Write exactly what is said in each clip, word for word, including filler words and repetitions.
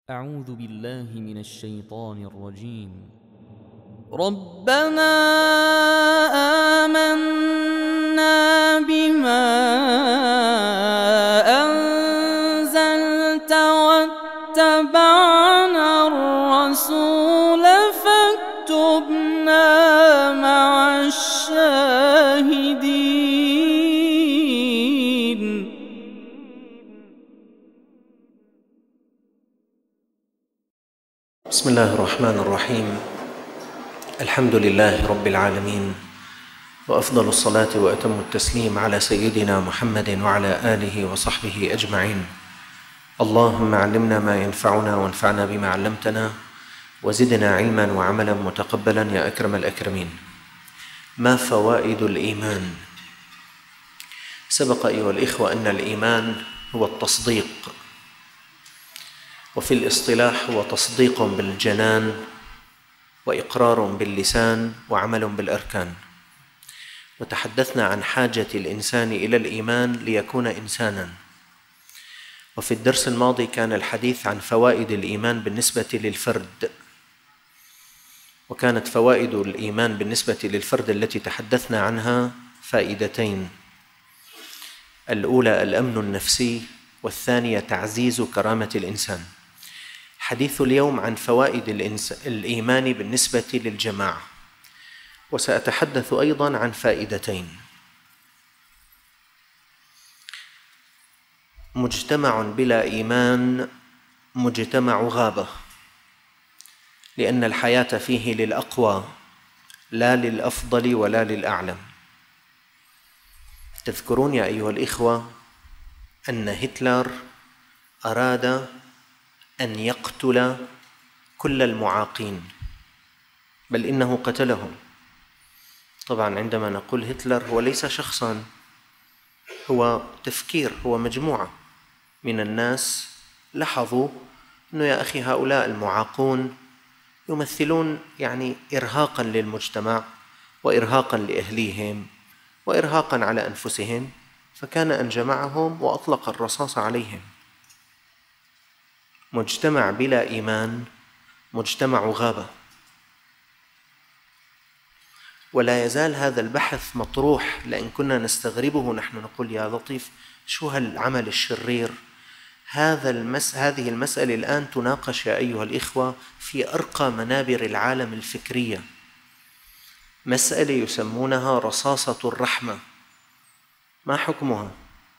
أعوذ بالله من الشيطان الرجيم. ربنا آمنا بما أنزلت واتبعنا الرسول فاكتبنا مع الشاهدين. بسم الله الرحمن الرحيم. الحمد لله رب العالمين، وأفضل الصلاة وأتم التسليم على سيدنا محمد وعلى آله وصحبه أجمعين. اللهم علمنا ما ينفعنا وانفعنا بما علمتنا وزدنا علما وعملا متقبلا يا أكرم الأكرمين. ما فوائد الإيمان؟ سبق أيها الإخوة أن الإيمان هو التصديق، وفي الاصطلاح هو تصديق بالجنان وإقرار باللسان وعمل بالأركان. وتحدثنا عن حاجة الإنسان إلى الإيمان ليكون إنسانا، وفي الدرس الماضي كان الحديث عن فوائد الإيمان بالنسبة للفرد، وكانت فوائد الإيمان بالنسبة للفرد التي تحدثنا عنها فائدتين: الأولى الأمن النفسي، والثانية تعزيز كرامة الإنسان. حديث اليوم عن فوائد الإيمان بالنسبة للجماعة، وسأتحدث أيضا عن فائدتين: مجتمع بلا إيمان مجتمع غابة، لأن الحياة فيه للأقوى لا للأفضل ولا للأعلم. تذكرون يا أيها الإخوة أن هتلر أراد أن يقتل كل المعاقين، بل إنه قتلهم. طبعا عندما نقول هتلر هو ليس شخصا، هو تفكير، هو مجموعة من الناس لاحظوا أنه يا أخي هؤلاء المعاقون يمثلون يعني إرهاقا للمجتمع وإرهاقا لأهليهم وإرهاقا على أنفسهم، فكان أن جمعهم وأطلق الرصاص عليهم. مجتمع بلا إيمان مجتمع غابة. ولا يزال هذا البحث مطروح، لأن كنا نستغربه نحن نقول يا لطيف شو هالعمل الشرير. هذا المس... هذه المسألة الآن تناقش يا أيها الإخوة في أرقى منابر العالم الفكرية، مسألة يسمونها رصاصة الرحمة. ما حكمها؟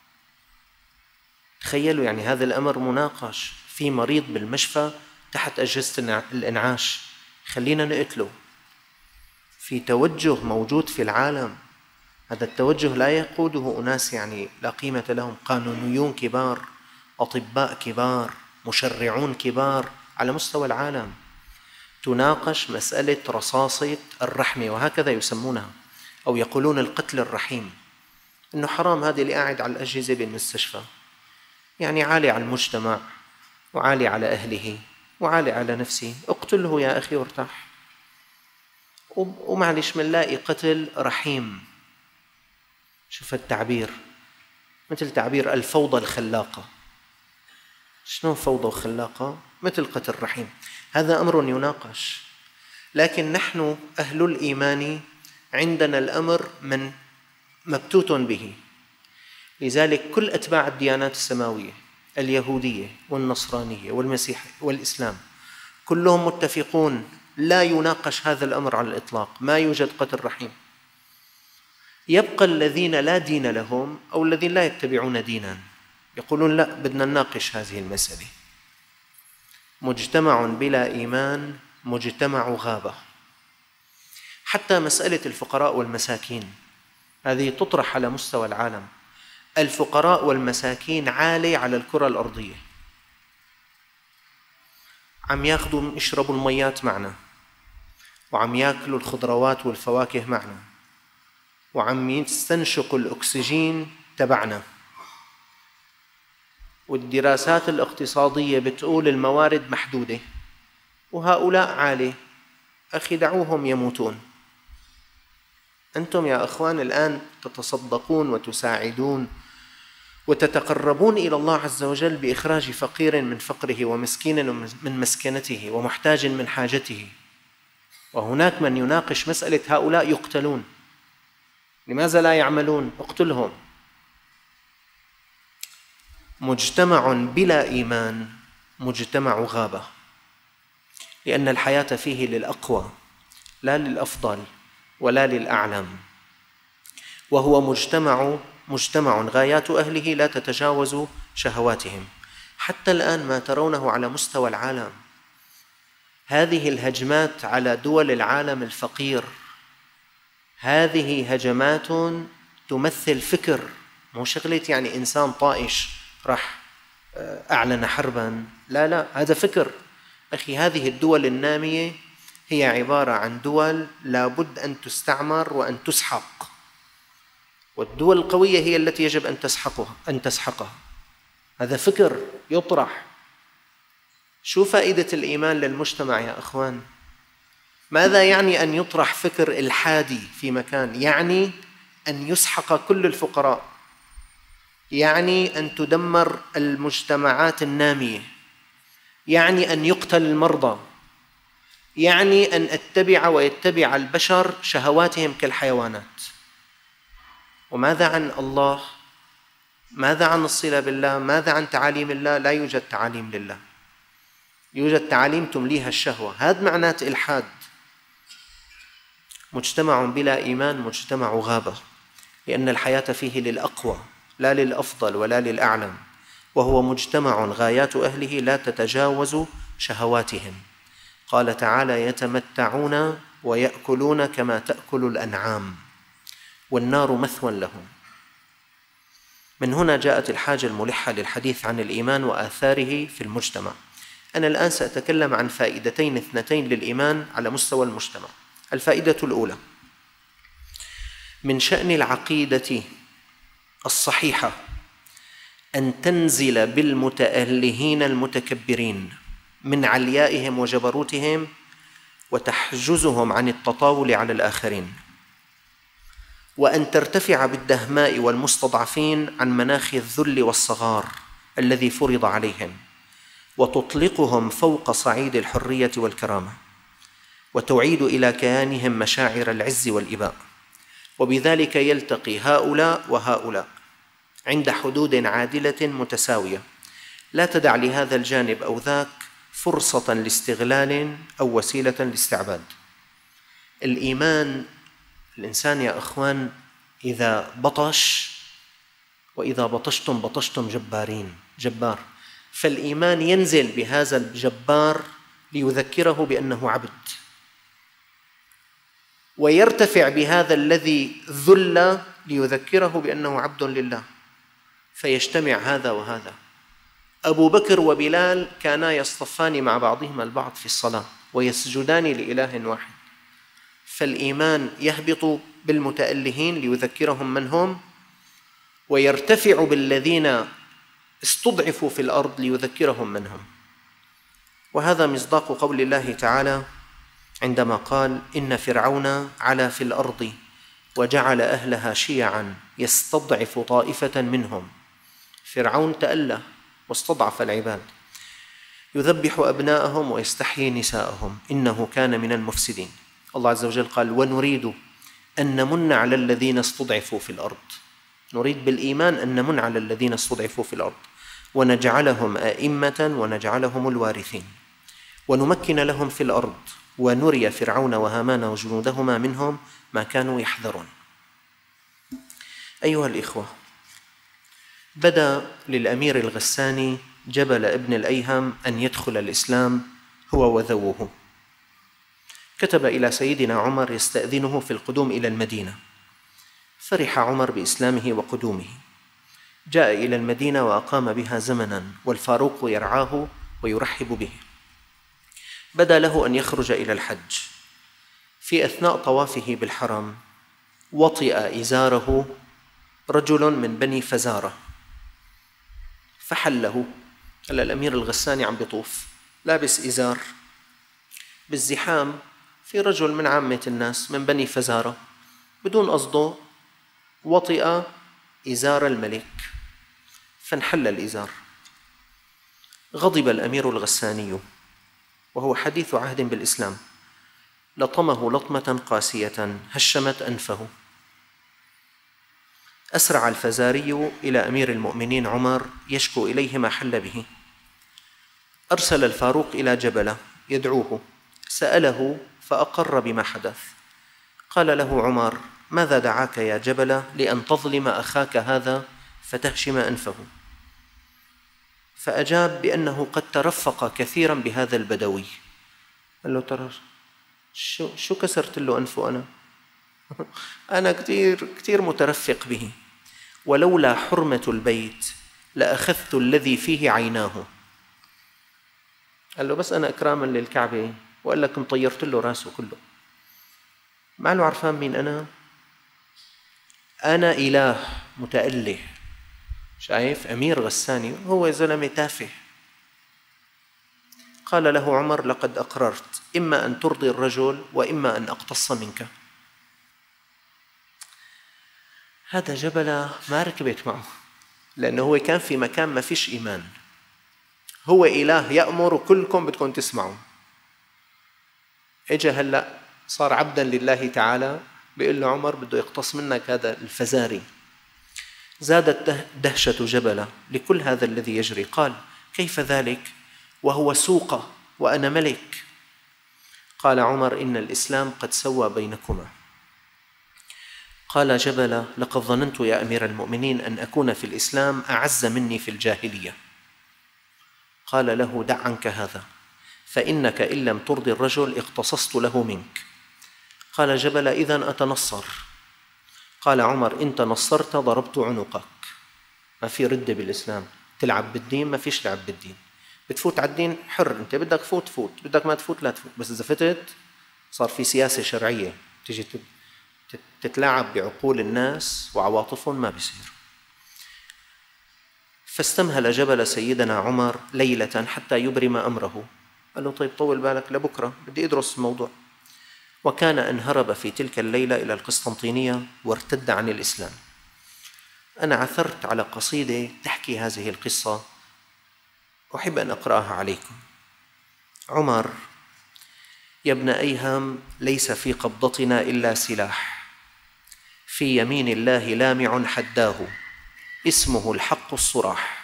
تخيلوا، يعني هذا الأمر مناقش. في مريض بالمشفى تحت أجهزة الإنعاش، خلينا نقتله. في توجه موجود في العالم، هذا التوجه لا يقوده أناس يعني لا قيمة لهم، قانونيون كبار، أطباء كبار، مشرعون كبار على مستوى العالم. تناقش مسألة رصاصة الرحمة، وهكذا يسمونها، أو يقولون القتل الرحيم، إنه حرام هذا اللي قاعد على الأجهزة بالمستشفى، يعني عالي على المجتمع وعالي على أهله وعالي على نفسه، اقتله يا أخي وارتاح. ومعلش منلاقي قتل رحيم. شوف التعبير، مثل تعبير الفوضى الخلاقة. شنو فوضى وخلاقة؟ مثل قتل رحيم. هذا أمر يناقش، لكن نحن أهل الإيمان عندنا الأمر من مبتوت به. لذلك كل أتباع الديانات السماوية، اليهودية والنصرانية والمسيحية والإسلام، كلهم متفقون لا يناقش هذا الأمر على الإطلاق، ما يوجد قتل رحيم. يبقى الذين لا دين لهم أو الذين لا يتبعون دينا يقولون لا، بدنا نناقش هذه المسألة. مجتمع بلا إيمان مجتمع غابة. حتى مسألة الفقراء والمساكين هذه تطرح على مستوى العالم. الفقراء والمساكين عالي على الكرة الأرضية، عم ياخذوا يشربوا الميات معنا، وعم ياكلوا الخضروات والفواكه معنا، وعم يستنشقوا الأكسجين تبعنا. والدراسات الاقتصادية بتقول الموارد محدودة وهؤلاء عالي. أخي دعوهم يموتون. أنتم يا أخوان الآن تتصدقون وتساعدون وتتقربون إلى الله عز وجل بإخراج فقير من فقره ومسكين من مسكنته ومحتاج من حاجته. وهناك من يناقش مسألة هؤلاء يقتلون، لماذا لا يعملون؟ اقتلهم. مجتمع بلا إيمان مجتمع غابة، لأن الحياة فيه للأقوى لا للأفضل ولا للأعلم، وهو مجتمع مجتمع غايات أهله لا تتجاوز شهواتهم. حتى الآن ما ترونه على مستوى العالم، هذه الهجمات على دول العالم الفقير، هذه هجمات تمثل فكر، مو شغلة يعني إنسان طائش راح أعلن حربا، لا لا، هذا فكر. أخي، هذه الدول النامية هي عبارة عن دول لابد أن تستعمر وأن تسحق، والدول القوية هي التي يجب أن تسحقها أن تسحقها. هذا فكر يطرح. شو فائدة الإيمان للمجتمع يا أخوان؟ ماذا يعني أن يطرح فكر إلحادي في مكان؟ يعني أن يسحق كل الفقراء، يعني أن تدمر المجتمعات النامية، يعني أن يقتل المرضى، يعني أن أتبع ويتبع البشر شهواتهم كالحيوانات. وماذا عن الله؟ ماذا عن الصلة بالله؟ ماذا عن تعاليم الله؟ لا يوجد تعاليم لله، يوجد تعاليم تمليها الشهوة. هذا معنات إلحاد. مجتمع بلا إيمان مجتمع غابة، لأن الحياة فيه للأقوى لا للأفضل ولا للأعلم، وهو مجتمع غايات أهله لا تتجاوز شهواتهم. قال تعالى: يتمتعون ويأكلون كما تأكل الأنعام والنار مثوى لهم. من هنا جاءت الحاجة الملحة للحديث عن الإيمان وآثاره في المجتمع. أنا الآن سأتكلم عن فائدتين اثنتين للإيمان على مستوى المجتمع. الفائدة الأولى: من شأن العقيدة الصحيحة أن تنزل بالمتألهين المتكبرين من عليائهم وجبروتهم وتحجزهم عن التطاول على الآخرين، وأن ترتفع بالدهماء والمستضعفين عن مناخ الذل والصغار الذي فرض عليهم، وتطلقهم فوق صعيد الحرية والكرامة، وتعيد إلى كيانهم مشاعر العز والإباء. وبذلك يلتقي هؤلاء وهؤلاء عند حدود عادلة متساوية، لا تدع لهذا الجانب أو ذاك فرصة لاستغلال أو وسيلة لاستعباد. الإيمان، الإنسان يا أخوان إذا بطش، وإذا بطشتم بطشتم جبارين، جبار، فالإيمان ينزل بهذا الجبار ليذكره بأنه عبد، ويرتفع بهذا الذي ذل ليذكره بأنه عبد لله، فيجتمع هذا وهذا. أبو بكر وبلال كانا يصطفان مع بعضهما البعض في الصلاة ويسجدان لإله واحد. فالإيمان يهبط بالمتألهين ليذكرهم من هم، ويرتفع بالذين استضعفوا في الأرض ليذكرهم من هم. وهذا مصداق قول الله تعالى عندما قال: إن فرعون علا في الأرض وجعل أهلها شيعا يستضعف طائفة منهم. فرعون تأله واستضعف العباد، يذبح أبناءهم ويستحيي نساءهم، إنه كان من المفسدين. الله عز وجل قال: ونريد أن نمن على الذين استضعفوا في الأرض. نريد بالإيمان أن نمن على الذين استضعفوا في الأرض ونجعلهم أئمة ونجعلهم الوارثين ونمكن لهم في الأرض ونري فرعون وهامان وجنودهما منهم ما كانوا يحذرون. أيها الإخوة، بدا للأمير الغساني جبل ابن الأيهم أن يدخل الإسلام هو وذوه. كتب إلى سيدنا عمر يستأذنه في القدوم إلى المدينة، فرح عمر بإسلامه وقدومه، جاء إلى المدينة وأقام بها زمنا، والفاروق يرعاه ويرحب به. بدا له أن يخرج إلى الحج. في أثناء طوافه بالحرم وطئ إزاره رجل من بني فزارة فحله. هلا الأمير الغساني عم بيطوف لابس إزار، بالزحام في رجل من عامة الناس من بني فزارة بدون قصده وطئ إزار الملك، فانحل الإزار. غضب الأمير الغساني وهو حديث عهد بالإسلام، لطمه لطمة قاسية هشمت أنفه. أسرع الفزاري إلى أمير المؤمنين عمر يشكو إليه ما حل به. أرسل الفاروق إلى جبلة يدعوه، سأله فأقر بما حدث. قال له عمر: ماذا دعاك يا جبلة لأن تظلم أخاك هذا فتهشم أنفه؟ فأجاب بأنه قد ترفق كثيرا بهذا البدوي. قال له: ترى شو, شو كسرت له أنفه أنا؟ أنا كثير كثير مترفق به، ولولا حرمة البيت لأخذت الذي فيه عيناه. قال له: بس أنا إكراما للكعبة وقال لك مطيرت له راسه كله. ما له عرفان مين أنا؟ أنا إله متأله. شايف أمير غساني هو زلمة تافه. قال له عمر: لقد أقررت، إما أن ترضي الرجل وإما أن أقتص منك. هذا جبلة ما ركبت معه، لأنه هو كان في مكان ما فيش إيمان. هو إله يأمر وكلكم بدكم تسمعوا. إجا هلأ صار عبدا لله تعالى، بيقول له عمر بده يقتص منك هذا الفزاري. زادت دهشة جبلة لكل هذا الذي يجري. قال: كيف ذلك وهو سوق وأنا ملك؟ قال عمر: إن الإسلام قد سوى بينكما. قال جبلة: لقد ظننت يا أمير المؤمنين أن أكون في الإسلام أعز مني في الجاهلية. قال له: دع عنك هذا، فإنك إن لم ترضي الرجل اقتصصت له منك. قال جبلة: إذن أتنصر. قال عمر: إن تنصرت ضربت عنقك. ما في ردة بالإسلام، تلعب بالدين ما فيش لعب بالدين. بتفوت على الدين حر، أنت بدك فوت فوت، بدك ما تفوت لا تفوت، بس إذا فتت صار في سياسة شرعية تجي تتلاعب بعقول الناس وعواطفهم، ما بيصير. فاستمهل جبل سيدنا عمر ليلة حتى يبرم أمره. قال له: طيب طول بالك لبكرة، بدي أدرس الموضوع. وكان أن هرب في تلك الليلة إلى القسطنطينية وارتد عن الإسلام. أنا عثرت على قصيدة تحكي هذه القصة، أحب أن أقرأها عليكم. عمر: يا ابن أيهم، ليس في قبضتنا إلا سلاح، في يمين الله لامع حداه، اسمه الحق الصراح،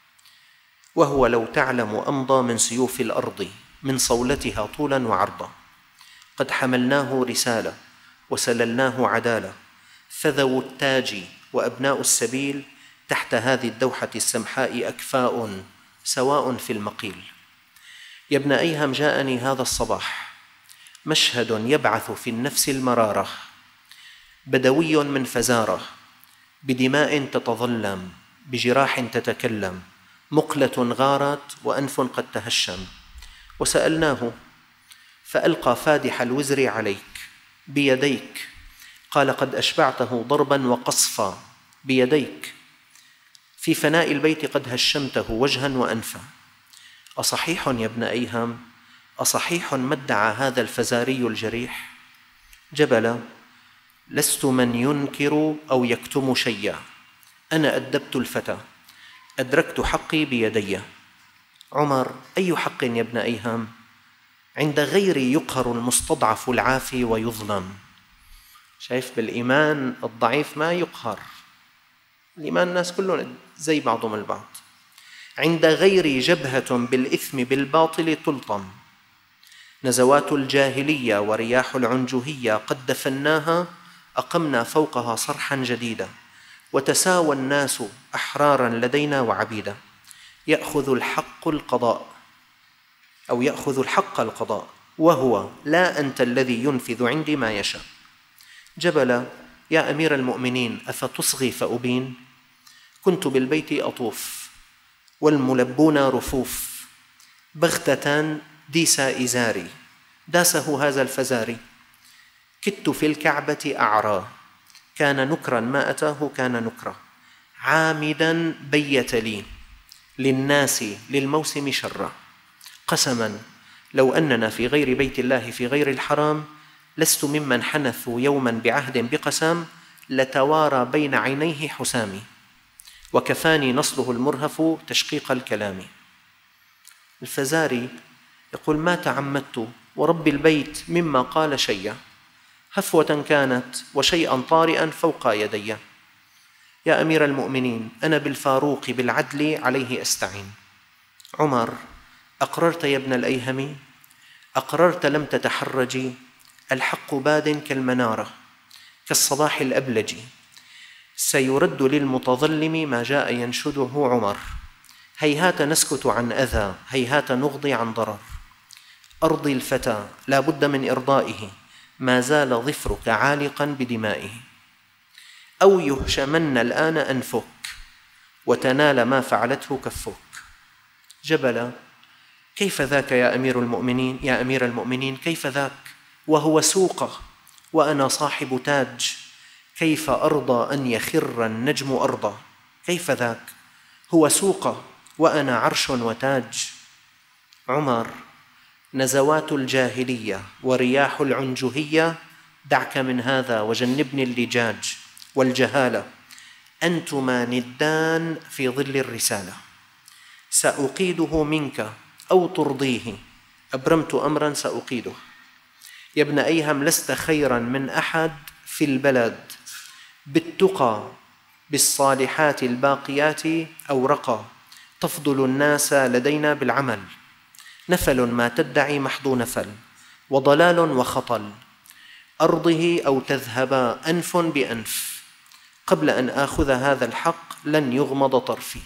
وهو لو تعلم أمضى من سيوف الأرض، من صولتها طولا وعرضا. قد حملناه رسالة وسللناه عدالة، فذو التاج وأبناء السبيل تحت هذه الدوحة السمحاء أكفاء سواء في المقيل. يا ابن أيهم، جاءني هذا الصباح مشهد يبعث في النفس المرارة، بدوي من فزارة، بدماء تتظلم، بجراح تتكلم، مقلة غارت وأنف قد تهشم. وسألناه فألقى فادح الوزر عليك بيديك. قال: قد أشبعته ضربا وقصفا بيديك، في فناء البيت قد هشمته وجها وأنفا. أصحيح يا ابن أيهم، أصحيح ما ادعى هذا الفزاري الجريح؟ جبل: لست من ينكر أو يكتم شيئا، أنا أدبت الفتى، أدركت حقي بيدي. عمر: أي حق يا ابن أيهم؟ عند غيري يقهر المستضعف العافي ويظلم. شايف، بالإيمان الضعيف ما يقهر، الإيمان الناس كلهم زي بعضهم البعض. عند غيري جبهة بالإثم بالباطل تلطم، نزوات الجاهلية ورياح العنجهية قد دفناها، أقمنا فوقها صرحا جديدا، وتساوى الناس أحرارا لدينا وعبيدا. يأخذ الحق القضاء أو يأخذ الحق القضاء، وهو لا أنت الذي ينفذ عندي ما يشاء. جبل: يا أمير المؤمنين، أفتصغي فأبين؟ كنت بالبيت أطوف والملبون رفوف، بغتة ديس إزاري، داسه هذا الفزاري. كدت في الكعبة أعرى، كان نكرا ما أتاه كان نكرا، عامدا بيت لي للناس للموسم شرا. قسما لو أننا في غير بيت الله في غير الحرام، لست ممن حنثوا يوما بعهد بقسام، لتوارى بين عينيه حسامي. وكفاني نصله المرهف تشقيق الكلام. الفزاري يقول: ما تعمدت ورب البيت مما قال شيئا، هفوة كانت وشيئا طارئا فوق يدي. يا أمير المؤمنين، أنا بالفاروق بالعدل عليه أستعين. عمر: أقررت يا ابن الأيهم؟ أقررت لم تتحرجي؟ الحق باد كالمنارة كالصباح الأبلج، سيرد للمتظلم ما جاء ينشده عمر. هيهات نسكت عن أذى، هيهات نغضي عن ضرر. أرضي الفتى لا بد من إرضائه، ما زال ظفرك عالقا بدمائه. أو يهشمن الآن أنفك وتنال ما فعلته كفك. جبل: كيف ذاك يا أمير المؤمنين؟ يا أمير المؤمنين كيف ذاك وهو سوقه وأنا صاحب تاج؟ كيف أرضى أن يخر النجم أرضا؟ كيف ذاك هو سوقه وأنا عرش وتاج. عمر: نزوات الجاهلية ورياح العنجهية، دعك من هذا وجنبني اللجاج والجهالة، أنتما ندان في ظل الرسالة، سأقيده منك أو ترضيه، أبرمت أمرا سأقيده. يا ابن أيهم لست خيرا من أحد في البلد، بالتقى بالصالحات الباقيات أورقا، تفضل الناس لدينا بالعمل، نفل ما تدعي محض نفل، وضلال وخطل، أرضه أو تذهب أنف بأنف، قبل أن آخذ هذا الحق لن يغمض طرفي.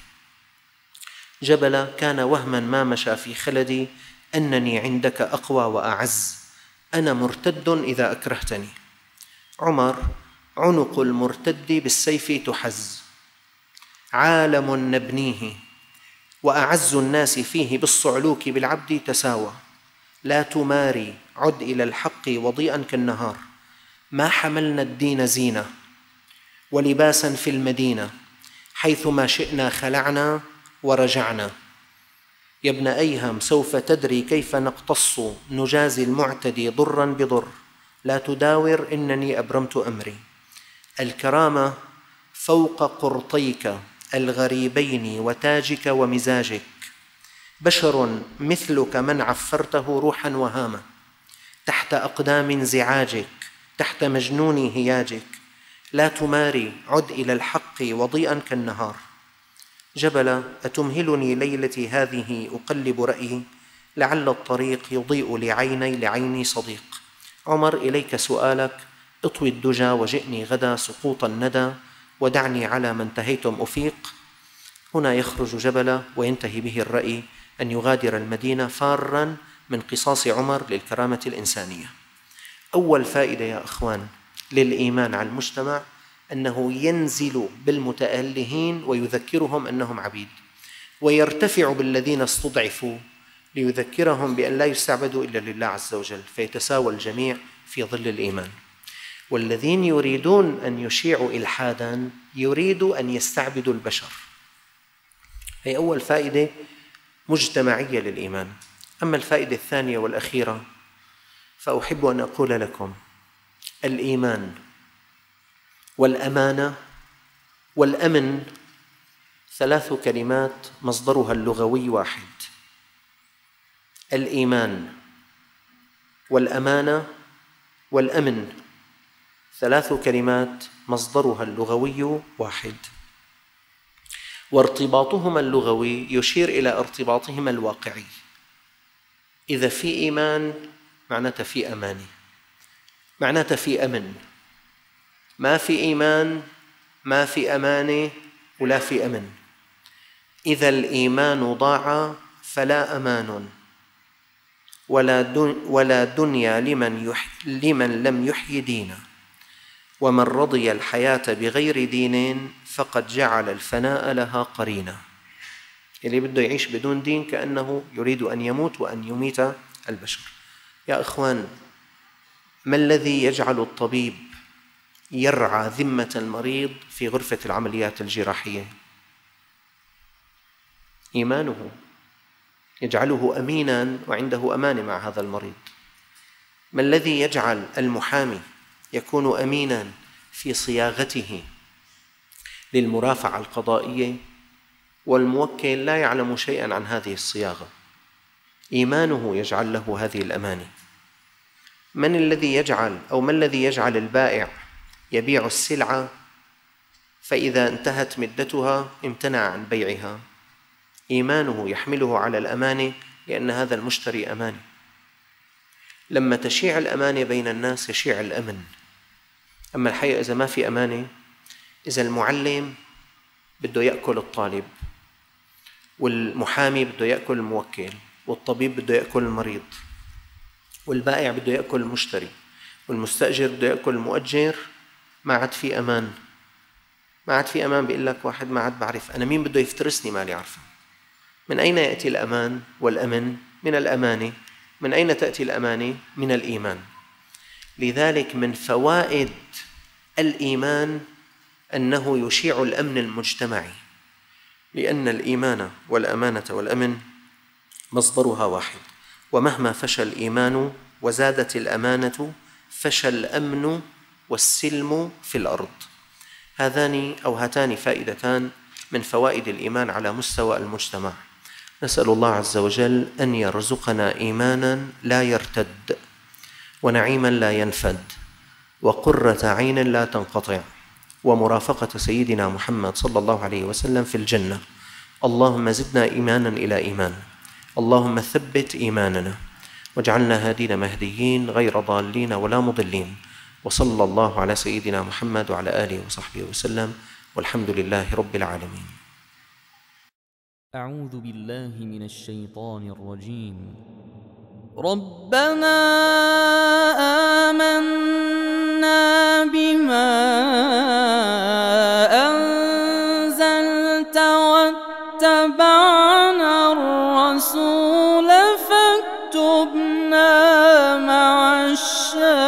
جبل: كان وهما ما مشى في خلدي أنني عندك أقوى وأعز، أنا مرتد إذا أكرهتني. عمر: عنق المرتد بالسيف تحز، عالم نبنيه وأعز الناس فيه بالصعلوك بالعبد تساوى، لا تماري عد إلى الحق وضيئا كالنهار، ما حملنا الدين زينة ولباسا في المدينة، حيثما شئنا خلعنا ورجعنا. يا ابن أيهم سوف تدري كيف نقتص نجازي المعتدي ضرا بضر، لا تداور إنني أبرمت أمري. الكرامة فوق قرطيك الغريبين وتاجك ومزاجك، بشر مثلك من عفرته روحا وهامة، تحت أقدام انزعاجك تحت مجنون هياجك، لا تماري عد إلى الحق وضيئا كالنهار. جبل: أتمهلني ليلتي هذه أقلب رأيي، لعل الطريق يضيء لعيني لعيني صديق. عمر: إليك سؤالك، اطوي الدجى وجئني غدا سقوط الندى، ودعني على ما انتهيتم أفيق. هنا يخرج جبل وينتهي به الرأي أن يغادر المدينة فاراً من قصاص عمر للكرامة الإنسانية. أول فائدة يا أخوان للإيمان على المجتمع أنه ينزل بالمتألهين ويذكرهم أنهم عبيد، ويرتفع بالذين استضعفوا ليذكرهم بأن لا يستعبدوا إلا لله عز وجل، فيتساوى الجميع في ظل الإيمان. والذين يريدون أن يشيعوا إلحاداً يريدوا أن يستعبدوا البشر. هي أول فائدة مجتمعية للإيمان. أما الفائدة الثانية والأخيرة فأحب أن أقول لكم: الإيمان والأمانة والأمن ثلاث كلمات مصدرها اللغوي واحد. الإيمان والأمانة والأمن ثلاث كلمات مصدرها اللغوي واحد، وارتباطهما اللغوي يشير إلى ارتباطهما الواقعي. إذا في إيمان معناته في أمانة، معناته في أمن. ما في إيمان ما في أمانة ولا في أمن. إذا الإيمان ضاع فلا أمان ولا, دن ولا دنيا لمن, يح لمن لم يحيي دينا، ومن رضي الحياة بغير دين فقد جعل الفناء لها قرينا. اللي بده يعيش بدون دين كأنه يريد أن يموت وأن يميت البشر. يا إخوان، ما الذي يجعل الطبيب يرعى ذمة المريض في غرفة العمليات الجراحية؟ إيمانه يجعله أميناً وعنده أمانة مع هذا المريض. ما الذي يجعل المحامي يكون أميناً في صياغته للمرافعة القضائية، والموكل لا يعلم شيئا عن هذه الصياغة. إيمانه يجعل له هذه الأماني. من الذي يجعل أو ما الذي يجعل البائع يبيع السلعة فإذا انتهت مدتها امتنع عن بيعها؟ إيمانه يحمله على الأمانة، لأن هذا المشتري أماني. لما تشيع الأمانة بين الناس يشيع الأمن. أما الحقيقة إذا ما في أمانة، إذا المعلم بده يأكل الطالب، والمحامي بده يأكل الموكل، والطبيب بده يأكل المريض، والبائع بده يأكل المشتري، والمستأجر بده يأكل المؤجر، ما عاد في أمان. ما عاد في أمان. بيقول لك واحد ما عاد بعرف أنا مين بده يفترسني مالي عارفة. من أين يأتي الأمان والأمن؟ من الأمانة. من أين تأتي الأمانة؟ من الإيمان. لذلك من فوائد الإيمان أنه يشيع الأمن المجتمعي، لأن الإيمان والأمانة والأمن مصدرها واحد. ومهما فشى الإيمان وزادت الأمانة فشى الأمن والسلم في الأرض. هذان أو هاتان فائدتان من فوائد الإيمان على مستوى المجتمع. نسأل الله عز وجل أن يرزقنا إيمانا لا يرتد، ونعيما لا ينفد، وقرة عين لا تنقطع، ومرافقة سيدنا محمد صلى الله عليه وسلم في الجنة. اللهم زدنا إيمانا إلى إيمان. اللهم ثبت إيماننا، واجعلنا هادين مهديين غير ضالين ولا مضلين. وصلى الله على سيدنا محمد وعلى آله وصحبه وسلم، والحمد لله رب العالمين. أعوذ بالله من الشيطان الرجيم. ربنا آمنا بما أنزلت واتبعنا الرسول فاكتبنا مع الشاهدين.